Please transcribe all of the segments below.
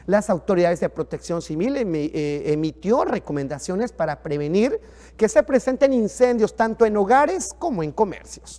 Las autoridades de Protección Civil emitió recomendaciones para prevenir que se presenten incendios tanto en hogares como en comercios.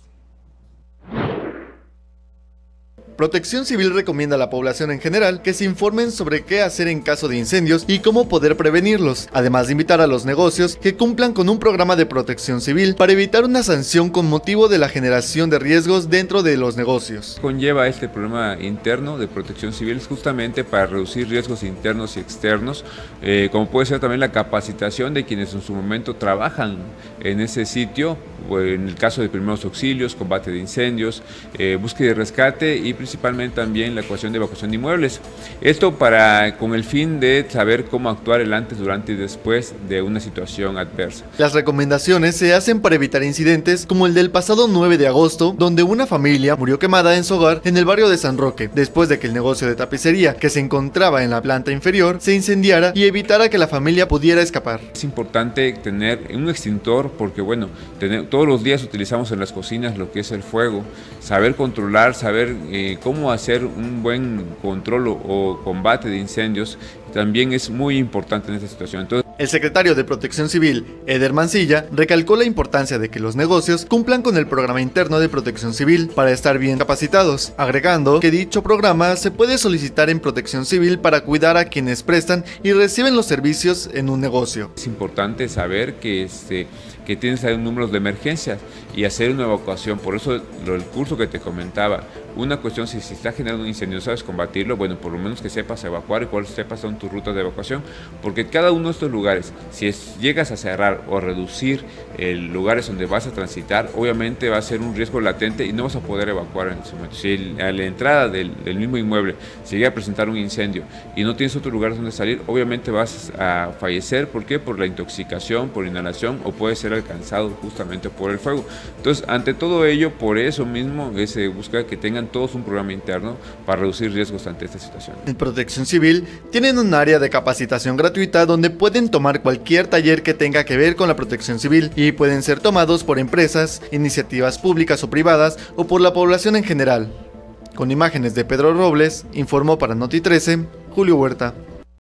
Protección Civil recomienda a la población en general que se informen sobre qué hacer en caso de incendios y cómo poder prevenirlos, además de invitar a los negocios que cumplan con un programa de protección civil para evitar una sanción con motivo de la generación de riesgos dentro de los negocios. Conlleva este programa interno de protección civil justamente para reducir riesgos internos y externos, como puede ser también la capacitación de quienes en su momento trabajan en ese sitio, en el caso de primeros auxilios, combate de incendios, búsqueda y rescate y principalmente también la ecuación de evacuación de inmuebles. Esto con el fin de saber cómo actuar el antes, durante y después de una situación adversa. Las recomendaciones se hacen para evitar incidentes como el del pasado 9 de agosto, donde una familia murió quemada en su hogar en el barrio de San Roque, después de que el negocio de tapicería que se encontraba en la planta inferior se incendiara y evitara que la familia pudiera escapar. Es importante tener un extintor porque bueno, todos los días utilizamos en las cocinas lo que es el fuego, saber controlar, saber cómo hacer un buen control o combate de incendios también es muy importante en esta situación. Entonces, el secretario de Protección Civil, Eder Mancilla, recalcó la importancia de que los negocios cumplan con el programa interno de Protección Civil para estar bien capacitados, agregando que dicho programa se puede solicitar en Protección Civil para cuidar a quienes prestan y reciben los servicios en un negocio. Es importante saber que tienes ahí números de emergencias y hacer una evacuación, por eso el curso que te comentaba, una cuestión si se está generando un incendio, sabes combatirlo, bueno, por lo menos que sepas evacuar y cuáles sepas son tus rutas de evacuación, porque cada uno de estos lugares, si llegas a cerrar o a reducir lugares donde vas a transitar, obviamente va a ser un riesgo latente y no vas a poder evacuar en ese momento. Si a la entrada del mismo inmueble se llega a presentar un incendio y no tienes otro lugar donde salir, obviamente vas a fallecer. ¿Por qué? Por la intoxicación, por inhalación o puede ser alcanzado justamente por el fuego. Entonces, ante todo ello, por eso mismo se busca que tengan todos un programa interno para reducir riesgos ante esta situación. En Protección Civil tienen un área de capacitación gratuita donde pueden tomar cualquier taller que tenga que ver con la protección civil y pueden ser tomados por empresas, iniciativas públicas o privadas o por la población en general. Con imágenes de Pedro Robles, informó para Noti 13, Julio Huerta.